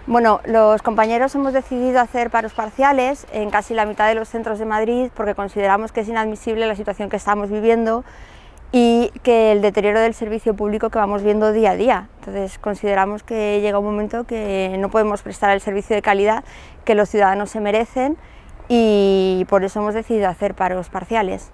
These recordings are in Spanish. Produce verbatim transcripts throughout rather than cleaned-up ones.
Bueno, los compañeros hemos decidido hacer paros parciales en casi la mitad de los centros de Madrid porque consideramos que es inadmisible la situación que estamos viviendo y que el deterioro del servicio público que vamos viendo día a día. Entonces consideramos que llega un momento que no podemos prestar el servicio de calidad que los ciudadanos se merecen y por eso hemos decidido hacer paros parciales.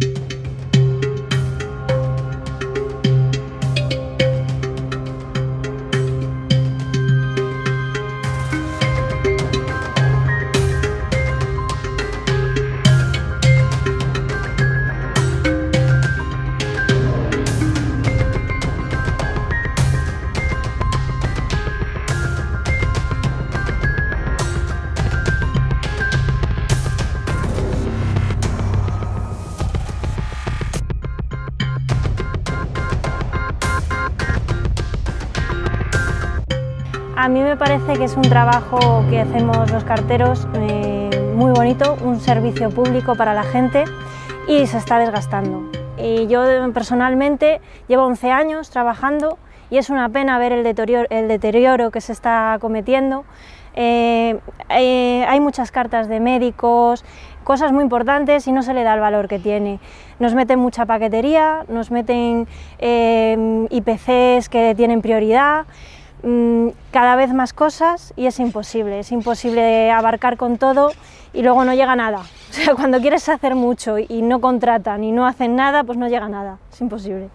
A mí me parece que es un trabajo que hacemos los carteros eh, muy bonito, un servicio público para la gente y se está desgastando. Y yo personalmente llevo once años trabajando y es una pena ver el deterioro, el deterioro que se está cometiendo. Eh, eh, hay muchas cartas de médicos, cosas muy importantes y no se le da el valor que tiene. Nos meten mucha paquetería, nos meten eh, I P Cs que tienen prioridad, cada vez más cosas y es imposible, es imposible abarcar con todo y luego no llega nada. O sea, cuando quieres hacer mucho y no contratan y no hacen nada, pues no llega nada, es imposible.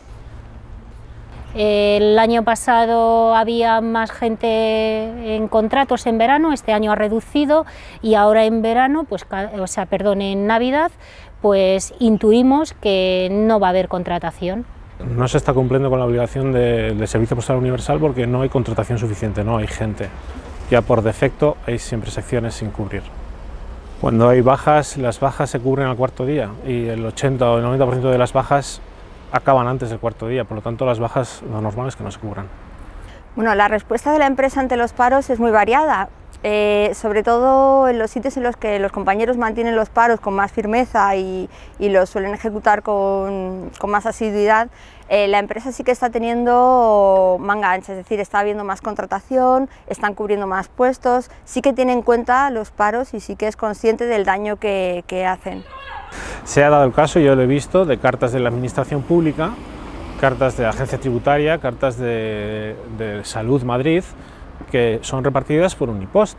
El año pasado había más gente en contratos en verano, este año ha reducido y ahora en verano, pues, o sea, perdón, en Navidad, pues intuimos que no va a haber contratación. No se está cumpliendo con la obligación de, del Servicio Postal Universal porque no hay contratación suficiente, no hay gente. Ya por defecto hay siempre secciones sin cubrir. Cuando hay bajas, las bajas se cubren al cuarto día y el ochenta o el noventa por ciento de las bajas acaban antes del cuarto día, por lo tanto las bajas lo normal es que no se cubran. Bueno, la respuesta de la empresa ante los paros es muy variada. Eh, sobre todo en los sitios en los que los compañeros mantienen los paros con más firmeza y, y los suelen ejecutar con, con más asiduidad, eh, la empresa sí que está teniendo manga ancha, es decir, está habiendo más contratación, están cubriendo más puestos, sí que tiene en cuenta los paros y sí que es consciente del daño que, que hacen. Se ha dado el caso, yo lo he visto, de cartas de la Administración Pública, cartas de la Agencia Tributaria, cartas de, de Salud Madrid, que son repartidas por Unipost.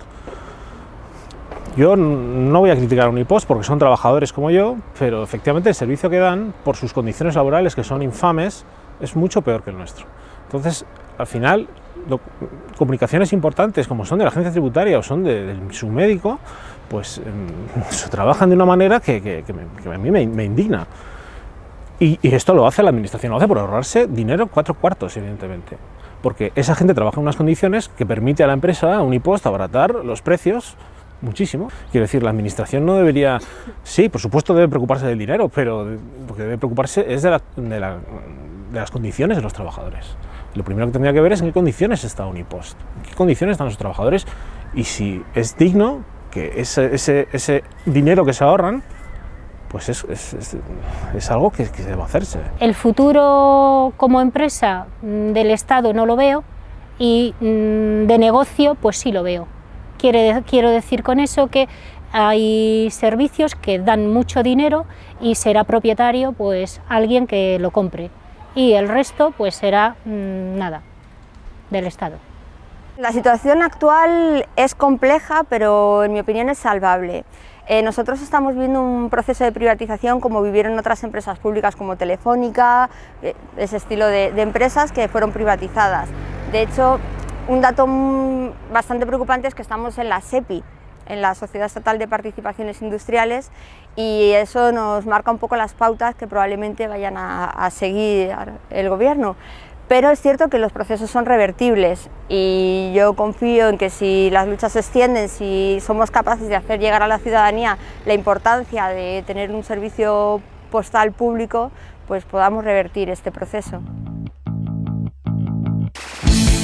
Yo no voy a criticar a Unipost porque son trabajadores como yo, pero efectivamente el servicio que dan, por sus condiciones laborales que son infames, es mucho peor que el nuestro. Entonces, al final, lo, comunicaciones importantes como son de la Agencia Tributaria o son de, de su médico, pues eh, trabajan de una manera que, que, que, me, que a mí me, me indigna. Y, y esto lo hace la Administración, lo hace por ahorrarse dinero cuatro cuartos, evidentemente. Porque esa gente trabaja en unas condiciones que permite a la empresa, a Unipost, abaratar los precios muchísimo. Quiero decir, la administración no debería, sí, por supuesto debe preocuparse del dinero, pero lo que debe preocuparse es de, la, de, la, de las condiciones de los trabajadores. Lo primero que tendría que ver es en qué condiciones está Unipost, en qué condiciones están los trabajadores y si es digno que ese, ese, ese dinero que se ahorran pues es, es, es, es algo que, que debe hacerse. El futuro como empresa del Estado no lo veo y de negocio pues sí lo veo. Quiere, quiero decir con eso que hay servicios que dan mucho dinero y será propietario pues alguien que lo compre y el resto pues será mmm, nada, del Estado. La situación actual es compleja, pero en mi opinión es salvable. Eh, nosotros estamos viendo un proceso de privatización como vivieron otras empresas públicas como Telefónica, eh, ese estilo de, de empresas que fueron privatizadas. De hecho, un dato bastante preocupante es que estamos en la SEPI, en la Sociedad Estatal de Participaciones Industriales, y eso nos marca un poco las pautas que probablemente vayan a, a seguir el gobierno. Pero es cierto que los procesos son revertibles y yo confío en que si las luchas se extienden, si somos capaces de hacer llegar a la ciudadanía la importancia de tener un servicio postal público, pues podamos revertir este proceso.